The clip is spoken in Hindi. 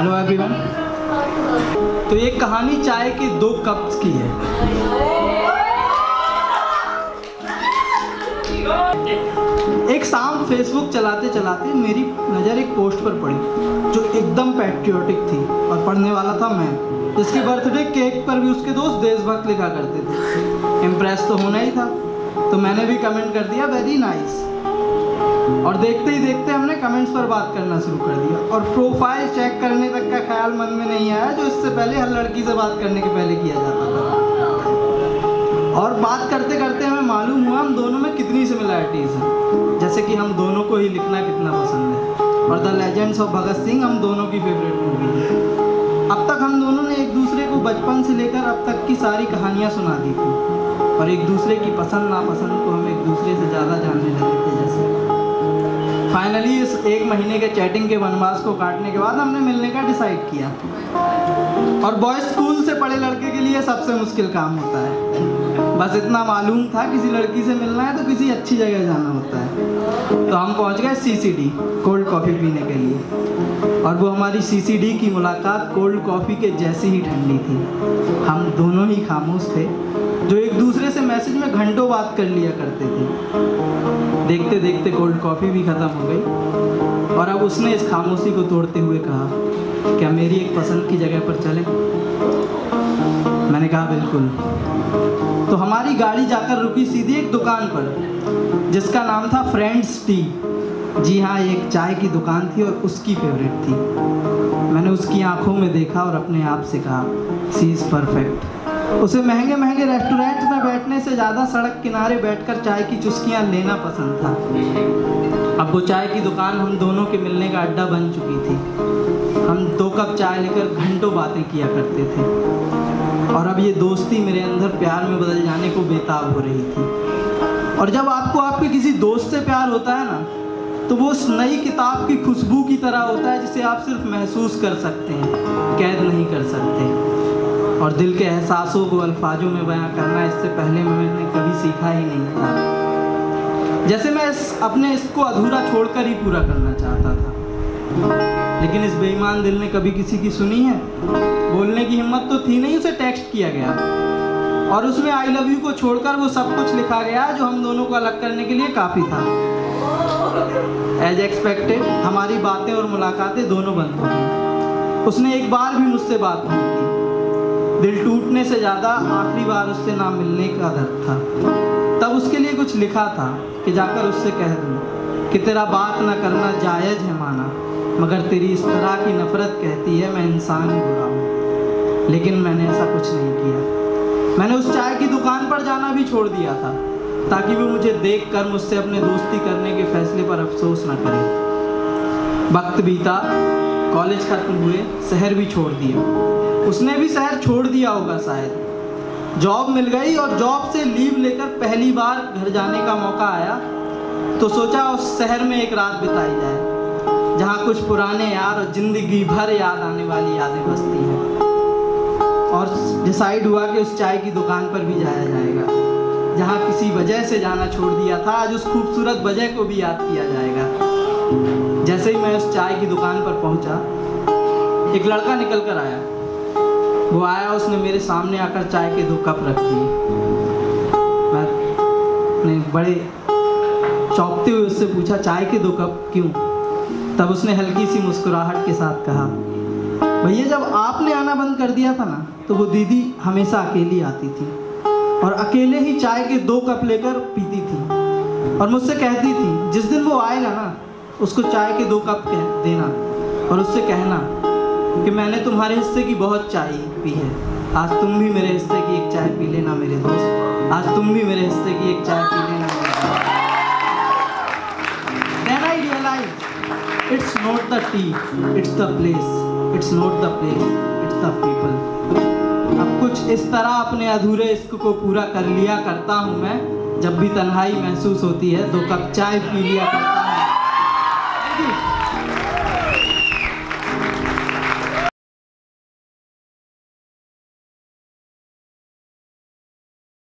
Hello everyone. तो ये कहानी चाय के 2 कप्स की है। एक शाम फेसबुक चलाते चलाते मेरी नज़र एक पोस्ट पर पड़ी जो एकदम पैट्रियोटिक थी और पढ़ने वाला था मैं, जिसके बर्थडे केक पर भी उसके दोस्त देशभक्त लिखा करते थे। इम्प्रेस तो होना ही था, तो मैंने भी कमेंट कर दिया वेरी नाइस। और देखते ही देखते हमने कमेंट्स पर बात करना शुरू कर दिया और प्रोफाइल चेक करने तक का ख्याल मन में नहीं आया जो इससे पहले हर लड़की से बात करने के पहले किया जाता था। और बात करते करते हमें मालूम हुआ हम दोनों में कितनी सिमिलरिटीज़ हैं, जैसे कि हम दोनों को ही लिखना कितना पसंद है और the legends of Bhagat Singh हम दोनों की फेवरेट मूवी है। अब तक हम दोनों ने एक दूसरे को बचपन से लेकर अब तक की सारी कहानियाँ सुना दी थी और एक दूसरे की पसंद नापसंद को हम एक दूसरे से ज़्यादा जानने लगे थे। जैसे फाइनली इस 1 महीने के चैटिंग के वनवास को काटने के बाद हमने मिलने का डिसाइड किया। और बॉयज स्कूल से पढ़े लड़के के लिए सबसे मुश्किल काम होता है। बस इतना मालूम था किसी लड़की से मिलना है तो किसी अच्छी जगह जाना होता है। तो हम पहुंच गए CCD कोल्ड कॉफ़ी पीने के लिए। और वो हमारी CCD की मुलाकात कोल्ड कॉफ़ी के जैसी ही ठंडी थी। हम दोनों ही खामोश थे जो एक दूसरे से मैसेज में घंटों बात कर लिया करते थे। देखते देखते कोल्ड कॉफ़ी भी ख़त्म हो गई और अब उसने इस खामोशी को तोड़ते हुए कहा, क्या मेरी एक पसंद की जगह पर चलें? मैंने कहा बिल्कुल। तो हमारी गाड़ी जाकर रुकी सीधी एक दुकान पर जिसका नाम था फ्रेंड्स टी। जी हाँ, एक चाय की दुकान थी और उसकी फेवरेट थी। मैंने उसकी आंखों में देखा और अपने आप से कहा सी इज़ परफेक्ट। उसे महंगे महंगे रेस्टोरेंट में बैठने से ज़्यादा सड़क किनारे बैठकर चाय की चुस्कियाँ लेना पसंद था। अब वो चाय की दुकान हम दोनों के मिलने का अड्डा बन चुकी थी। हम 2 कप चाय लेकर घंटों बातें किया करते थे और अब ये दोस्ती मेरे अंदर प्यार में बदल जाने को बेताब हो रही थी। और जब आपको आपके किसी दोस्त से प्यार होता है ना, तो वो उस नई किताब की खुशबू की तरह होता है जिसे आप सिर्फ महसूस कर सकते हैं, कैद नहीं कर सकते। और दिल के एहसासों को अल्फाजों में बयां करना इससे पहले मैंने कभी सीखा ही नहीं था। जैसे मैं अपने इसको अधूरा छोड़कर ही पूरा करना चाहता था, लेकिन इस बेईमान दिल ने कभी किसी की सुनी है? बोलने की हिम्मत तो थी नहीं। उसे टेक्स्ट किया गया और उसमें आई लव यू को छोड़कर वो सब कुछ लिखा गया जो हम दोनों को अलग करने के लिए काफ़ी था। एज एक्सपेक्टेड हमारी बातें और मुलाकातें दोनों बंद हो गई। उसने एक बार भी मुझसे बात नहीं की। दिल टूटने से ज़्यादा आखिरी बार उससे ना मिलने का दर्द था। तब उसके लिए कुछ लिखा था कि जाकर उससे कह दूँ कि तेरा बात ना करना जायज़ है माना, मगर तेरी इस तरह की नफ़रत कहती है मैं इंसान ही बुरा हूँ। लेकिन मैंने ऐसा कुछ नहीं किया। मैंने उस चाय की दुकान पर जाना भी छोड़ दिया था ताकि वो मुझे देखकर मुझसे अपने दोस्ती करने के फैसले पर अफसोस न करे। वक्त बीता, कॉलेज खत्म हुए, शहर भी छोड़ दिया। उसने भी शहर छोड़ दिया होगा शायद। जॉब मिल गई और जॉब से लीव लेकर पहली बार घर जाने का मौका आया तो सोचा उस शहर में एक रात बिताई जाए जहाँ कुछ पुराने यार और ज़िंदगी भर याद आने वाली यादें बसती हैं। और डिसाइड हुआ कि उस चाय की दुकान पर भी जाया जाएगा जहाँ किसी वजह से जाना छोड़ दिया था, आज उस खूबसूरत वजह को भी याद किया जाएगा। जैसे ही मैं उस चाय की दुकान पर पहुँचा, एक लड़का निकल कर आया। वो आया, उसने मेरे सामने आकर चाय के 2 कप रख दिए। मैंने बड़े चौंकते हुए उससे पूछा चाय के 2 कप क्यों? तब उसने हल्की सी मुस्कुराहट के साथ कहा, भैया जब आपने आना बंद कर दिया था ना, तो वो दीदी हमेशा अकेली आती थी और अकेले ही चाय के 2 कप लेकर पीती थी और मुझसे कहती थी जिस दिन वो आएगा ना, उसको चाय के 2 कप देना और उससे कहना कि मैंने तुम्हारे हिस्से की बहुत चाय पी है, आज तुम भी मेरे हिस्से की एक चाय पी लेना मेरे दोस्त, आज तुम भी मेरे हिस्से की एक चाय पी लेना मेरे दोस्त। Then I realized it's not the tea, it's the place, it's not the place, it's the people। अब कुछ इस तरह अपने अधूरे इश्क को पूरा कर लिया करता हूँ मैं, जब भी तन्हाई महसूस होती है 2 कप चाय पी लिया करता